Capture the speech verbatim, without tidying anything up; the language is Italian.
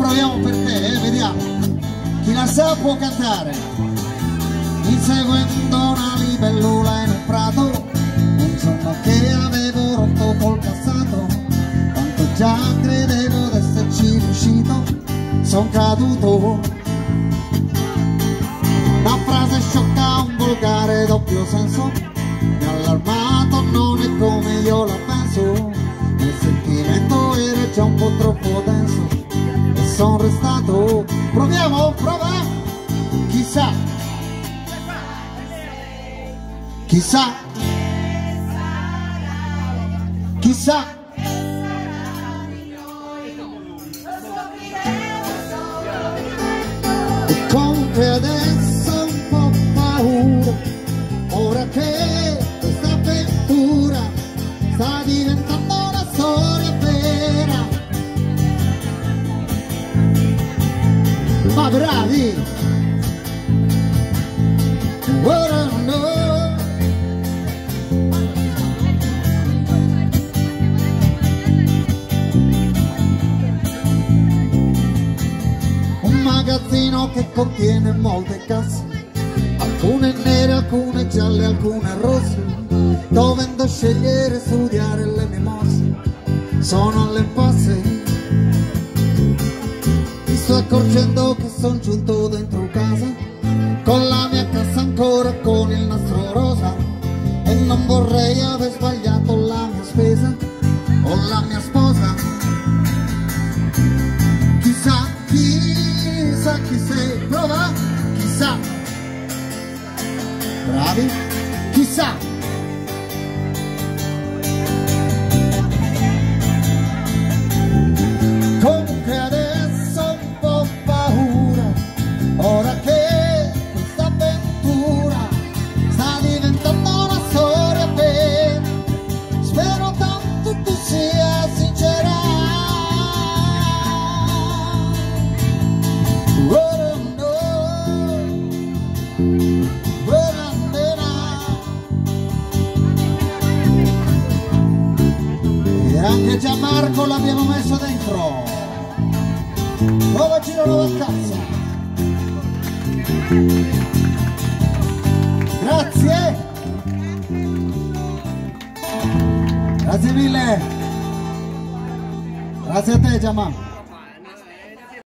proviamo per te, eh, vediamo. Chi la sa può cantare. Inseguendo una libellula in un prato, un sogno che avevo rotto col passato. Quanto già credevo d'esserci riuscito, son caduto. Una frase sciocca, un volgare doppio senso, mi ha allarmato, non è come io la penso. Il sentimento era già un po' troppo denso e son restato. Proviamo, prova. Chissà, chissà, chissà, e comunque adesso un po' paura, ora che questa avventura sta diventando una storia vera. Ma bravi! Ora no. Un magazzino che contiene molte casse, alcune nere, alcune gialle, alcune rosse, dovendo scegliere e studiare le mie mosse, sono all'impasse. Mi sto accorgendo che son giunto dentro casa, con la mia cassa ancora con il nastro rosa, e non vorrei aver sbagliato la mia spesa o la mia sposa. Chissà, chissà chi sei, prova, chissà, bravi, chissà. Comunque adesso un po' paura, ora che questa avventura sta diventando una storia vera. Spero tanto tu sia sincera. Ora no, ora no. E anche Gianmarco l'abbiamo messo dentro. Nuova giro, nuova cazzo. Grazie. Grazie mille. Grazie a te, Gianmarco.